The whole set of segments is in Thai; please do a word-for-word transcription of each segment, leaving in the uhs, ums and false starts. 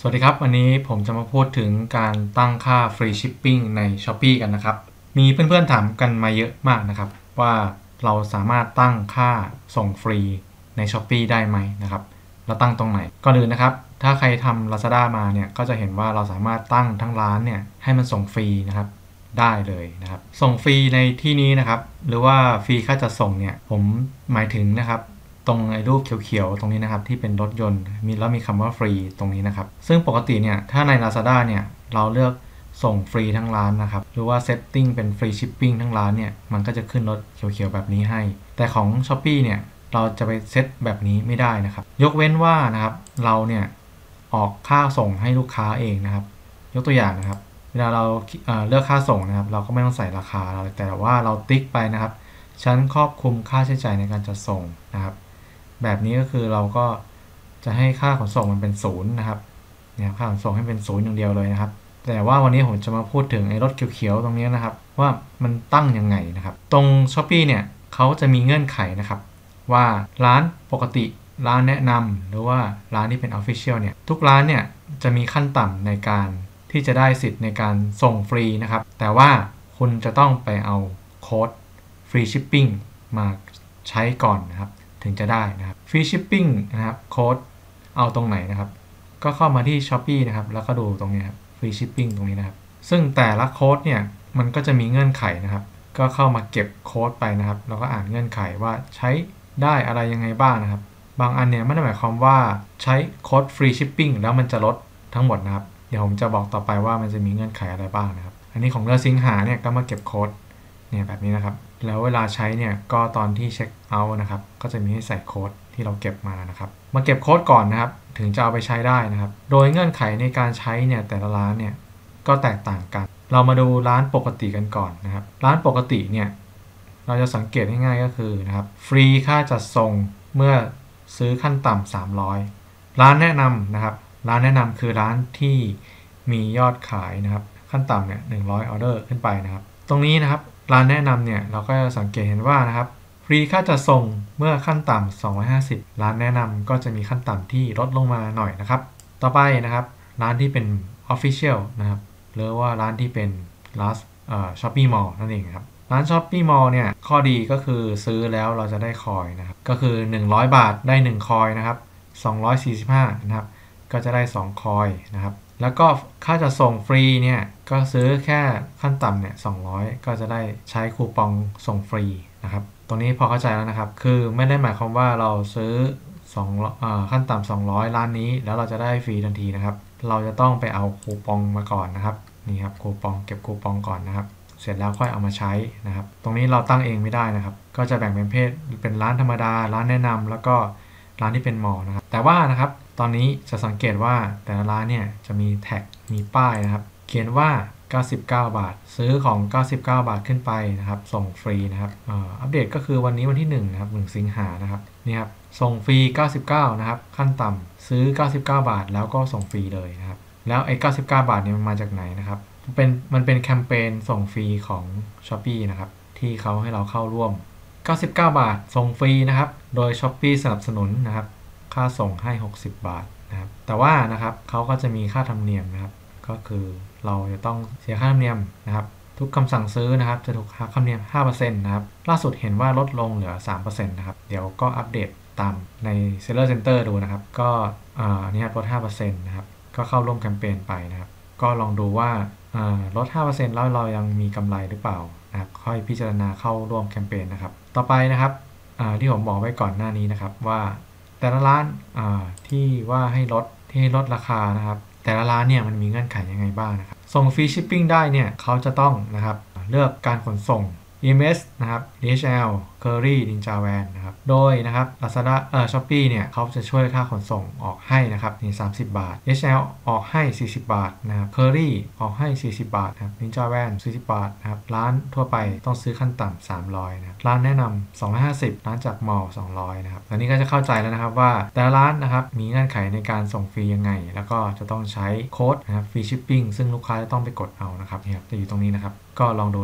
สวัสดีครับวันนี้ผมจะมาพูดถึงการตั้งค่าฟรีชิปปิ้งใน Shopee กันนะครับมีเพื่อนๆถามกันมาเยอะมากนะครับว่าเราสามารถตั้งค่าส่งฟรีใน Shopee ได้ไหมนะครับเราตั้งตรงไหนก่อนอื่นนะครับถ้าใครทำ Lazada มาเนี่ยก็จะเห็นว่าเราสามารถตั้งทั้งร้านเนี่ยให้มันส่งฟรีนะครับได้เลยนะครับส่งฟรีในที่นี้นะครับหรือว่าฟรีค่าจัดส่งเนี่ยผมหมายถึงนะครับตรงไอ้รูปเขียวๆตรงนี้นะครับที่เป็นรถยนต์มีแล้วมีคำว่าฟรีตรงนี้นะครับซึ่งปกติเนี่ยถ้าใน Lazada เนี่ยเราเลือกส่งฟรีทั้งร้านนะครับหรือว่าเซตติ้งเป็นฟรีชิปปิ้งทั้งร้านเนี่ยมันก็จะขึ้นรถเขียวๆแบบนี้ให้แต่ของ Shopee เนี่ยเราจะไปเซตแบบนี้ไม่ได้นะครับยกเว้นว่านะครับเราเนี่ยออกค่าส่งให้ลูกค้าเองนะครับยกตัวอย่างนะครับเวลาเราเเลือกค่าส่งนะครับเราก็ไม่ต้องใส่ราคาเราแต่ว่าเราติ๊กไปนะครับฉันครอบคลุมค่าใช้จ่ายในการจัดส่งนะครับแบบนี้ก็คือเราก็จะให้ค่าขนส่งมันเป็นศูนย์นะครับเนี่ยค่าขนส่งให้เป็นศูนย์อย่างเดียวเลยนะครับแต่ว่าวันนี้ผมจะมาพูดถึงไอ้รถเขียวๆตรงนี้นะครับว่ามันตั้งยังไงนะครับตรง Shopee เนี่ยเขาจะมีเงื่อนไขนะครับว่าร้านปกติร้านแนะนำหรือว่าร้านที่เป็น Official เนี่ยทุกร้านเนี่ยจะมีขั้นต่ำในการที่จะได้สิทธิ์ในการส่งฟรีนะครับแต่ว่าคุณจะต้องไปเอาโค้ดฟรีชิปปิ้งมาใช้ก่อนนะครับถึงจะได้นะครับฟรีชิปปิ้งนะครับโค้ดเอาตรงไหนนะครับก็เข้ามาที่ Shopee นะครับแล้วก็ดูตรงนี้ครับฟรีชิปปิ้งตรงนี้นะครับซึ่งแต่ละโค้ดเนี่ยมันก็จะมีเงื่อนไขนะครับก็เข้ามาเก็บโค้ดไปนะครับแล้วก็อ่านเงื่อนไขว่าใช้ได้อะไรยังไงบ้างนะครับบางอันเนี่ยไม่ได้หมายความว่าใช้โค้ดฟรีชิปปิ้งแล้วมันจะลดทั้งหมดนะครับเดี๋ยวผมจะบอกต่อไปว่ามันจะมีเงื่อนไขอะไรบ้างนะครับอันนี้ของเดือนสิงหาเนี่ยก็มาเก็บโค้ดเนี่ยแบบนี้นะครับแล้วเวลาใช้เนี่ยก็ตอนที่เช็คเอาท์นะครับก็จะมีให้ใส่โค้ดที่เราเก็บมานะครับมาเก็บโค้ดก่อนนะครับถึงจะเอาไปใช้ได้นะครับโดยเงื่อนไขในการใช้เนี่ยแต่ละร้านเนี่ยก็แตกต่างกันเรามาดูร้านปกติกันก่อนนะครับร้านปกติเนี่ยเราจะสังเกตง่ายๆก็คือนะครับฟรีค่าจัดส่งเมื่อซื้อขั้นต่ำสามร้อยร้านแนะนำนะครับร้านแนะนำคือร้านที่มียอดขายนะครับขั้นต่ำเนี่ยหนึ่งร้อยออเดอร์ขึ้นไปนะครับตรงนี้นะครับร้านแนะนำเนี่ยเราก็จะสังเกตเห็นว่านะครับฟรีค่าจัดส่งเมื่อขั้นต่ำสองร้อยห้าสิบร้านแนะนำก็จะมีขั้นต่ำที่ลดลงมาหน่อยนะครับต่อไปนะครับร้านที่เป็น Official นะครับหรือว่าร้านที่เป็น Last เอ่อ Shopee Mall นั่นเองครับร้าน Shopee Mall เนี่ยข้อดีก็คือซื้อแล้วเราจะได้คอยนะครับก็คือหนึ่งร้อยบาทได้หนึ่งคอยนะครับสองร้อยสี่สิบห้านะครับก็จะได้สองคอยนะครับแล้วก็ค่าจัดส่งฟรีเนี่ยก็ซื้อแค่ขั้นต่ำเนี่ยสองร้อยก็จะได้ใช้คูปองส่งฟรีนะครับตรงนี้พอเข้าใจแล้วนะครับคือไม่ได้หมายความว่าเราซื้อ2เอ่อขั้นต่ำสองร้อยร้านนี้แล้วเราจะได้ฟรีทันทีนะครับเราจะต้องไปเอาคูปองมาก่อนนะครับนี่ครับคูปองเก็บคูปองก่อนนะครับเสร็จแล้วค่อยเอามาใช้นะครับตรงนี้เราตั้งเองไม่ได้นะครับก็จะแบ่งเป็นเพศเป็นร้านธรรมดาร้านแนะนำแล้วก็ร้านที่เป็นมอลล์นะครับแต่ว่านะครับตอนนี้จะสังเกตว่าแต่ละร้านเนี่ยจะมีแท็กมีป้ายนะครับเขียนว่าเก้าสิบเก้าบาทซื้อของเก้าสิบเก้าบาทขึ้นไปนะครับส่งฟรีนะครับอัปเดตก็คือวันนี้วันที่หนึ่งนะครับหนึ่งสิงหานะครับนี่ครับส่งฟรีเก้าสิบเก้านะครับขั้นต่ำซื้อเก้าสิบเก้าบาทแล้วก็ส่งฟรีเลยนะครับแล้วไอ้เก้าสิบเก้าบาทเนี่ยมันมาจากไหนนะครับเป็นมันเป็นแคมเปญส่งฟรีของ Shopee นะครับที่เขาให้เราเข้าร่วมเก้าสิบเก้าบาทส่งฟรีนะครับโดย Shopee สนับสนุนนะครับค่าส่งให้หกสิบบาทนะครับแต่ว่านะครับเขาก็จะมีค่าธรรมเนียมนะครับก็คือเราจะต้องเสียค่าธรรมเนียมนะครับทุกคำสั่งซื้อนะครับจะถูกหักค่าธรรมเนียม ห้าเปอร์เซ็นต์ นะครับล่าสุดเห็นว่าลดลงเหลือ สามเปอร์เซ็นต์ นะครับเดี๋ยวก็อัปเดตตามใน Seller Center ดูนะครับก็นี่ครับลด ห้าเปอร์เซ็นต์ นะครับก็เข้าร่วมแคมเปญไปนะครับก็ลองดูว่าลด ห้าเปอร์เซ็นต์ แล้วเรายังมีกำไรหรือเปล่านะครับค่อยพิจารณาเข้าร่วมแคมเปญนะครับต่อไปนะครับที่ผมบอกไว้ก่อนหน้านี้นะครับว่าแต่ละร้านที่ว่าให้ลดที่ให้ลดราคานะครับแต่ละร้านเนี่ยมันมีเงื่อนไขยังไงบ้างนะครับส่งฟรีชิปปิ้งได้เนี่ยเขาจะต้องนะครับเลือกการขนส่ง อี เอ็ม เอส นะครับ ดี เอช แอล Curry Ninja Van นะครับโดยนะครับ Lazada เอ่อ Shopee เนี่ยเขาจะช่วยค่าขนส่งออกให้นะครับนี่สามสิบบาท ดี เอช แอล ออกให้สี่สิบบาทนะครับ Curry ออกให้สี่สิบบาทนะครับ Ninja Van สี่สิบบาทนะครับร้านทั่วไปต้องซื้อขั้นต่ำสามร้อยนะครับร้านแนะนำสองร้อยห้าสิบร้านจากมอลล์สองร้อยนะครับอันนี้ก็จะเข้าใจแล้วนะครับว่าแต่ละร้านนะครับมีเงื่อนไขในการส่งฟรียังไงแล้วก็จะต้องใช้โค้ดนะครับฟรีชิปปิ้งซึ่งลูกค้าจะต้องไปกดเอานะครับเนี่ยจะอยู่ตรงนี้นะครับก็ลองดูนะครับ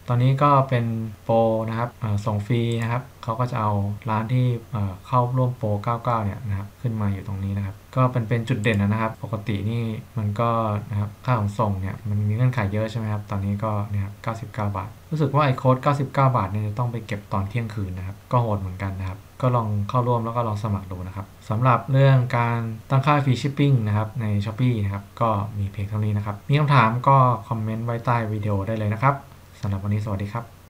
ตอนนี้ก็เป็นโปรนะครับส่งฟรีนะครับเขาก็จะเอาร้านที่เข้าร่วมโปรเก้าสิบเก้าเนี่ยนะครับขึ้นมาอยู่ตรงนี้นะครับก็เป็นเป็นจุดเด่นนะครับปกตินี่มันก็นะครับค่าขนส่งเนี่ยมันมีเงื่อนไขเยอะใช่ไหมครับตอนนี้ก็เนี่ยครับเก้าสิบเก้าบาทรู้สึกว่าไอ้โค้ดเก้าสิบเก้าบาทเนี่ยจะต้องไปเก็บตอนเที่ยงคืนนะครับก็โหดเหมือนกันนะครับก็ลองเข้าร่วมแล้วก็ลองสมัครดูนะครับสำหรับเรื่องการตั้งค่าฟรีชิปปิ้งนะครับใน Shopee นะครับก็มีเพียงเท่านี้นะครับมีคำถามก็คอมเมนต์ไว้ใต้วิดีโอได้เลยนะครับสำหรับวันนี้สวัสดีครับ